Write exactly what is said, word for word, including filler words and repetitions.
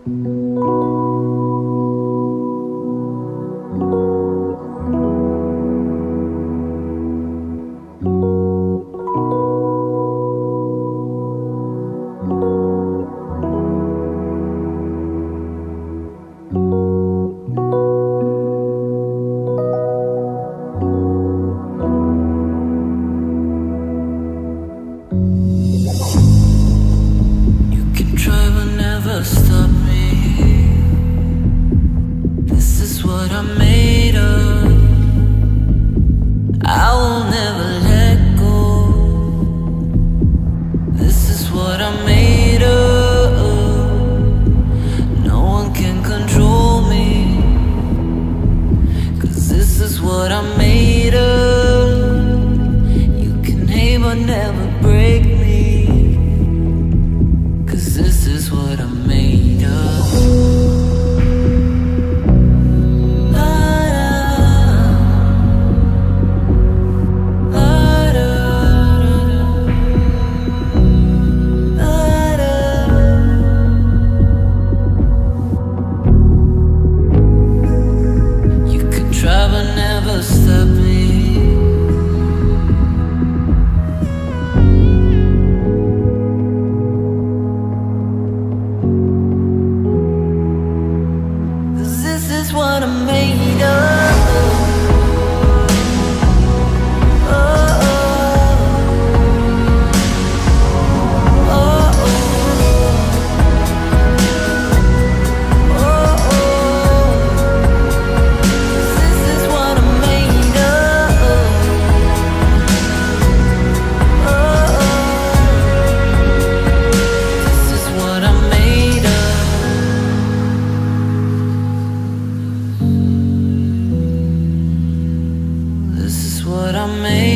Stop me. This is what I'm made of. I will never let go. This is what I'm made of. No one can control me, 'cause this is what I'm made of. You can hate but never break me, 'cause this is what I'm made of. You can try but never stop me. This is what I'm made of. Oh, oh, oh, oh, oh. This is what I'm made of. Oh, this is what I'm made of. This is what I made.